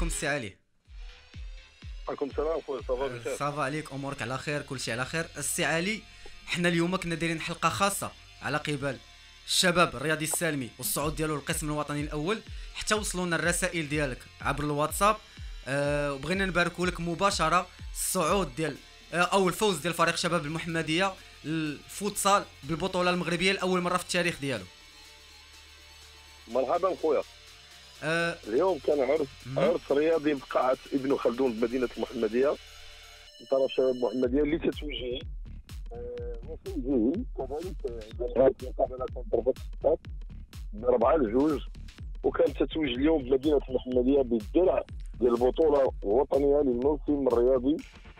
عليكم السي علي. وعليكم السلام خويا، صافا بخير؟ صافا عليك، امورك على خير، كلشي على خير. السي علي، حنا اليوم كنا دايرين حلقه خاصه على قبال الشباب الرياضي السالمي والصعود ديالو للقسم الوطني الاول، حتى وصلونا الرسائل ديالك عبر الواتساب. وبغينا نباركوا لك مباشره الصعود ديال او الفوز ديال فريق شباب المحمديه الفوتسال بالبطوله المغربيه لاول مره في التاريخ ديالو. مرحبا خويا. اليوم كان عرس رياضي بقاعة ابن خلدون بمدينة المحمدية من طرف شباب المحمدية اللي تتوجه وفوزه كذلك المقابلة ضربة السطات ب4-2، وكان تتوج اليوم بمدينة المحمدية بالدرع ديال البطولة الوطنية للموسم الرياضي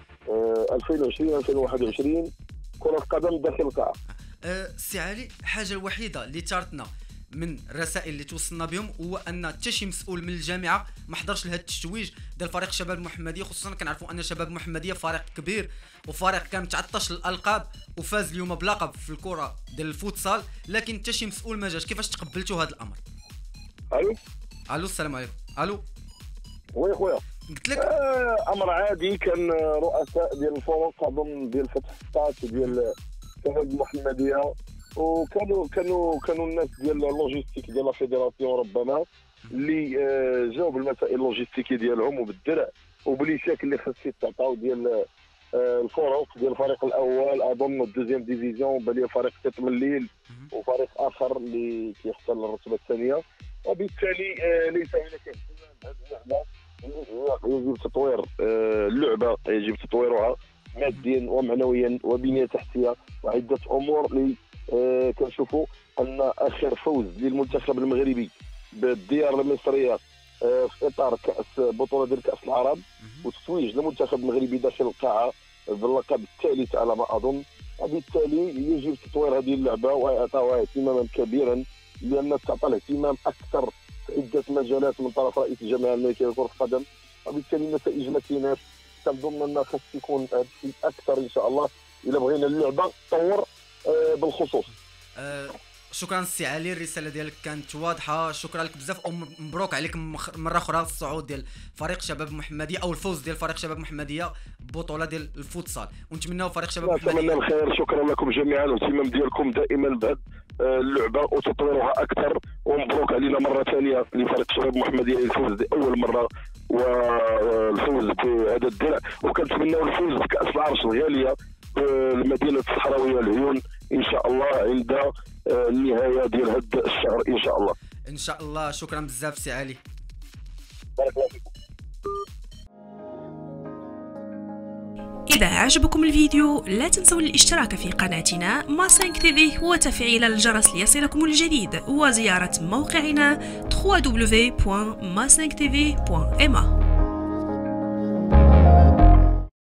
2020-2021 كرة قدم داخل القاعة. سي علي، الحاجة الوحيدة اللي ثارتنا من الرسائل اللي توصلنا بهم هو ان حتى شي مسؤول من الجامعه ما حضرش لهذا التتويج ديال فريق شباب المحمديه، خصوصا كنعرفوا ان شباب المحمديه فريق كبير وفريق كان متعطش للالقاب وفاز اليوم بلقب في الكره ديال الفوتسال، لكن حتى شي مسؤول ما جاش. كيفاش تقبلتوا هذا الامر؟ الو السلام عليكم. الو وي خويا، قلت لك امر عادي. كان رؤساء ديال الفرق اظن ديال فتح السطات ديال شباب المحمديه، وكانوا الناس ديال اللوجيستيك ديال لا فيدراسيون ربما اللي جاوا بالمسائل اللوجيستيكيه ديالهم وبالدرع وبليشاك اللي خاص يتعطاو ديال الفرق ديال الفريق الاول اظن الدوزيام ديفيزيون، بالي فريق تيطم الليل وفريق اخر اللي كيحصل الرتبه الثانيه، وبالتالي ليس هناك اهتمام بهذه اللعبه. يجب تطوير اللعبه، يجب تطويرها ماديا ومعنويا وبنيه تحتيه وعده امور اللي كنشوفوا ان اخر فوز للمنتخب المغربي بالديار المصريه في اطار كاس بطوله ديال كاس العرب وتتويج للمنتخب المغربي داخل القاعه باللقب الثالث على ما اظن، وبالتالي يجب تطوير هذه اللعبه واعطائها اهتماما كبيرا، لان تعطى الاهتمام اكثر في عده مجالات من طرف رئيس الجمعيه الملكيه لكره القدم، وبالتالي النتائج ما كايناش. كنظن ان خاص يكون هذا الشيء اكثر ان شاء الله الا بغينا اللعبه تطور بالخصوص. شكرا السي علي، الرساله ديالك كانت واضحه، شكرا لك بزاف، ومبروك عليك مره اخرى الصعود ديال فريق شباب المحمديه او الفوز ديال فريق شباب المحمديه ببطوله ديال الفوتسال، ونتمناو فريق شباب المحمديه. نتمنى الخير، شكرا لكم جميعا والاهتمام ديالكم دائما بهذه اللعبه وتطويرها اكثر، ومبروك علينا مره ثانيه لفريق شباب المحمديه الفوز لاول مره والفوز بهذا الدرع، وكنتمناو الفوز بكاس العرش الغاليه المدينه الصحراويه العيون ان شاء الله عند النهايه ديال هذا الشهر ان شاء الله. ان شاء الله. شكرا بزاف سي علي، بارك الله فيكم. إذا عجبكم الفيديو لا تنسوا الاشتراك في قناتنا ما5 TV وتفعيل الجرس ليصلكم الجديد، وزيارة موقعنا www.ma5tv.ma.